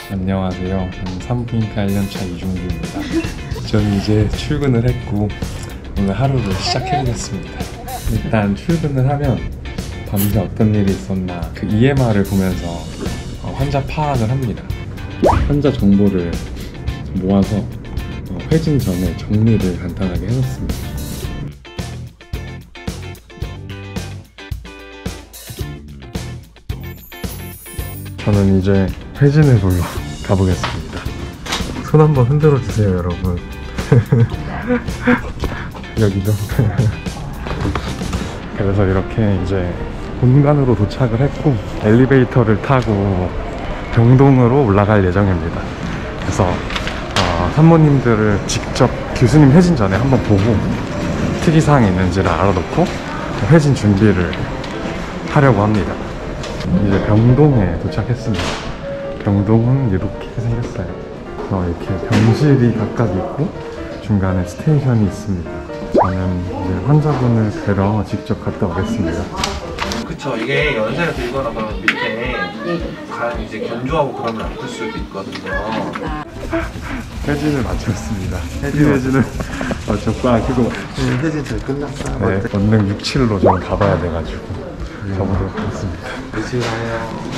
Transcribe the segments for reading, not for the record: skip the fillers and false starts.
안녕하세요. 저는 산부인과 1년차 이종규입니다. 저는 이제 출근을 했고 오늘 하루를 시작해보겠습니다. 일단 출근을 하면 밤새 어떤 일이 있었나 그 EMR을 보면서 환자 파악을 합니다. 환자 정보를 모아서 회진 전에 정리를 간단하게 해놓습니다. 저는 이제 회진을 보러 가보겠습니다. 손 한번 흔들어 주세요, 여러분. 여기죠. 그래서 이렇게 이제 본관으로 도착을 했고 엘리베이터를 타고 병동으로 올라갈 예정입니다. 그래서 산모님들을 직접 교수님 회진 전에 한번 보고 특이사항이 있는지를 알아놓고 회진 준비를 하려고 합니다. 이제 병동에 도착했습니다. 병동은 이렇게 생겼어요. 이렇게 병실이 각각 있고 중간에 스테이션이 있습니다. 저는 이제 환자분을 뵈러 직접 갔다 오겠습니다. 그쵸, 이게 연세를 들거나 그러면 밑에 간 이제 견조하고 그러면 아플 수도 있거든요. 회진을 마쳤습니다. 회진을 마쳤고 그거 회진 잘 끝났어. 네, 원능 67로 좀 가봐야 돼가지고 가보도록 하겠습니다. 며칠 가요.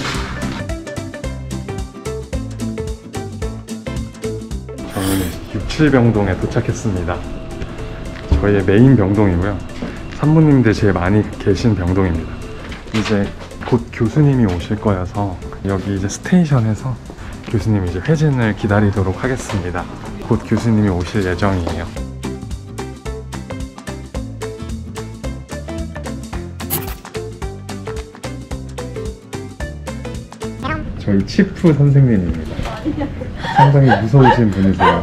저는 67병동에 도착했습니다. 저희의 메인 병동이고요. 산모님들 제일 많이 계신 병동입니다. 이제 곧 교수님이 오실 거여서 여기 이제 스테이션에서 교수님이 이제 회진을 기다리도록 하겠습니다. 곧 교수님이 오실 예정이에요. 저희 치프 선생님입니다. 상당히 무서우신 분이세요.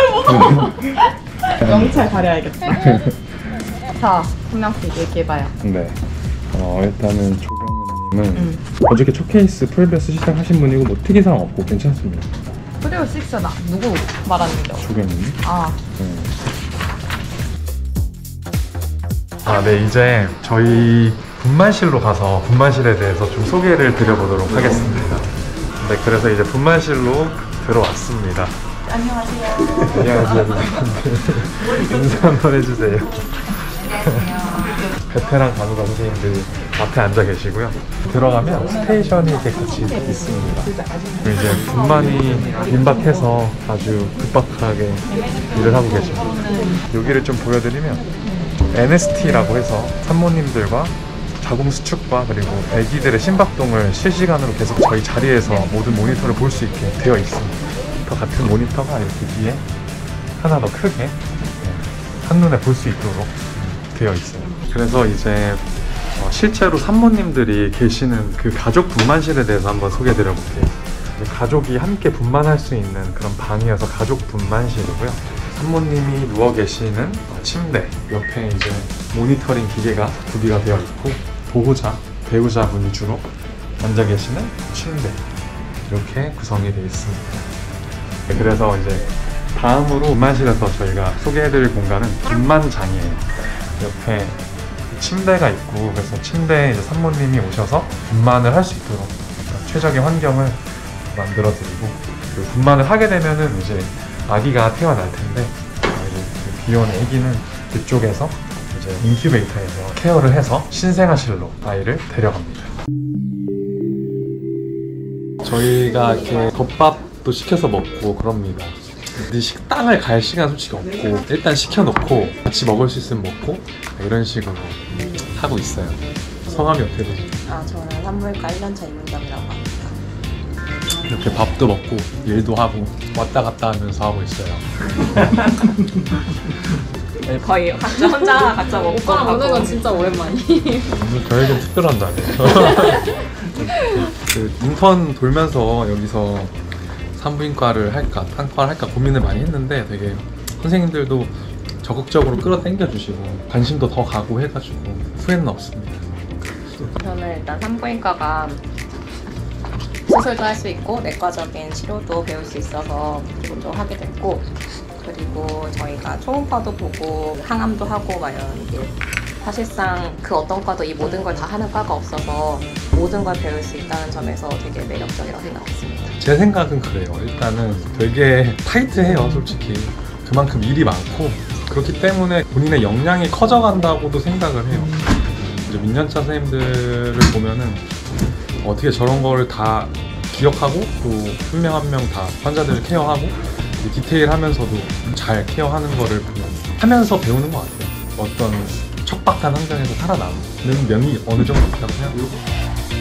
명찰 가려야겠다. 자, 한 명씩 얘기해봐요. 네. 일단은 조경은님은 어저께 첫 케이스 풀베스 시작하신 분이고 뭐 특이사항 없고 괜찮습니다. 프리오 6나 누구 말하는 거죠? 조경은님? 아, 네, 이제 저희 분만실로 가서 분만실에 대해서 좀 소개를 드려보도록 하겠습니다. 네, 그래서 이제 분만실로 들어왔습니다. 안녕하세요. 안녕하세요. 인사 한번 해주세요. 베테랑 간호사 선생님들이 앞에 앉아 계시고요. 들어가면 스테이션이 이렇게 같이 있습니다. 그리고 이제 분만이 임박해서 아주 급박하게 일을 하고 계십니다. 여기를 좀 보여드리면 NST라고 해서 산모님들과 자궁 수축과 그리고 아기들의 심박동을 실시간으로 계속 저희 자리에서 모든 모니터를 볼 수 있게 되어 있습니다. 더 같은 모니터가 이렇게 위에 하나 더 크게 한눈에 볼 수 있도록 되어 있어요. 그래서 이제 실제로 산모님들이 계시는 그 가족 분만실에 대해서 한번 소개해 드려볼게요. 가족이 함께 분만할 수 있는 그런 방이어서 가족 분만실이고요. 산모님이 누워 계시는 침대 옆에 이제 모니터링 기계가 구비가 되어 있고 보호자, 배우자분이 주로 앉아 계시는 침대 이렇게 구성이 되어 있습니다. 그래서 이제 다음으로 분만실에서 저희가 소개해드릴 공간은 분만장이에요. 옆에 침대가 있고 그래서 침대에 이제 산모님이 오셔서 분만을 할 수 있도록 최적의 환경을 만들어드리고 그리고 분만을 하게 되면은 이제 아기가 태어날 텐데 이제 귀여운 아기는 그쪽에서 이제 인큐베이터에서 케어를 해서 신생아실로 아이를 데려갑니다. 저희가 이렇게 덮밥도 시켜서 먹고 그럽니다. 근데 식당을 갈 시간 솔직히 없고 일단 시켜놓고 같이 먹을 수 있으면 먹고 이런 식으로 하고 있어요. 성함이 어떻게 되세요? 저는 산부인과 1년차 임은경이라고 합니다. 이렇게 밥도 먹고 일도 하고 왔다 갔다 하면서 하고 있어요. 거의 혼자 먹고 오빠랑 오는 건 진짜 오랜만이에요. 오늘 저에겐 특별한 날이에요. 그 인턴 돌면서 여기서 산부인과를 할까 한과를 할까 고민을 많이 했는데 되게 선생님들도 적극적으로 끌어당겨 주시고 관심도 더 가고 해가지고 후회는 없습니다. 저는 일단 산부인과가 수술도 할 수 있고 내과적인 치료도 배울 수 있어서 기본적으로 하게 됐고 그리고 저희가 초음파도 보고 항암도 하고 막 이런 게 사실상 그 어떤 과도 이 모든 걸 다 하는 과가 없어서 모든 걸 배울 수 있다는 점에서 되게 매력적이라고 생각했습니다. 제 생각은 그래요. 일단은 되게 타이트해요, 솔직히. 그만큼 일이 많고 그렇기 때문에 본인의 역량이 커져간다고도 생각을 해요. 이제 민년차 선생님들을 보면은 어떻게 저런 거를 다 기억하고 또 한 명 한 명 다 환자들을 케어하고 디테일하면서도 잘 케어하는 거를 하면서 배우는 것 같아요. 어떤 척박한 환경에서 살아남는 면이 어느 정도 있다고 생각해요.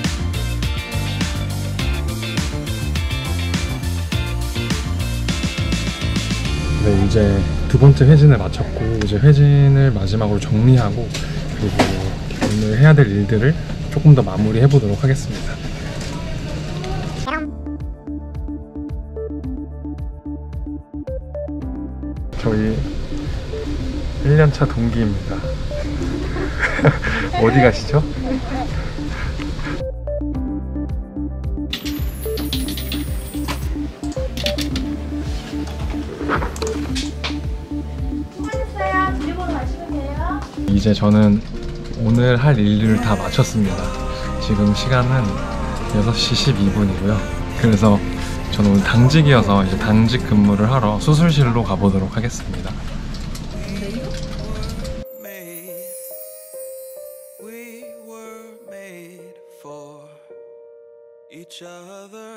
네, 이제 두 번째 회진을 마쳤고 이제 회진을 마지막으로 정리하고 그리고 오늘 해야 될 일들을 조금 더 마무리해 보도록 하겠습니다. 저희 1년차 동기입니다. 어디 가시죠? 이제 저는 오늘 할 일을 다 마쳤습니다. 지금 시간은 6시 12분이고요. 그래서 저는 오늘 당직이어서 이제 당직 근무를 하러 수술실로 가보도록 하겠습니다. We were made for each other.